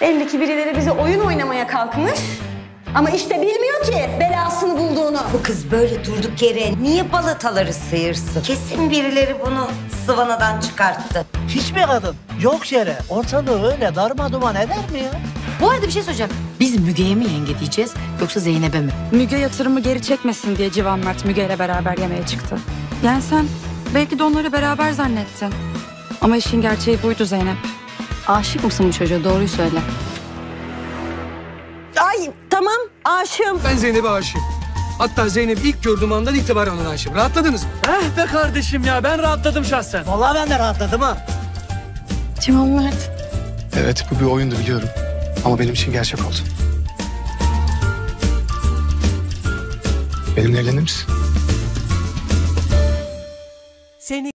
Belli ki birileri bize oyun oynamaya kalkmış. Ama işte bilmiyor ki belasını bulduğunu. Bu kız böyle durduk yere niye balataları sıyırsın? Kesin birileri bunu sıvanadan çıkarttı. Hiçbir kadın yok yere ortalığı öyle darmaduman eder mi ya? Bu arada bir şey soracağım. Biz Müge'ye mi yenge diyeceğiz yoksa Zeynep'e mi? Müge yatırımı geri çekmesin diye Civan Mert Müge ile beraber yemeğe çıktı. Yani sen belki de onları beraber zannettin. Ama işin gerçeği buydu Zeynep. Aşık mısın bu çocuğa? Doğruyu söyle. Ay tamam aşığım. Ben Zeynep'e aşığım. Hatta Zeynep'i ilk gördüğüm andan itibaren ona aşığım. Rahatladınız mı? Eh be kardeşim ya ben rahatladım şahsen. Vallahi ben de rahatladım ha. Civan Mert. Evet, bu bir oyundu biliyorum. Ama benim için gerçek oldu. Benimle evlenir misin? Seni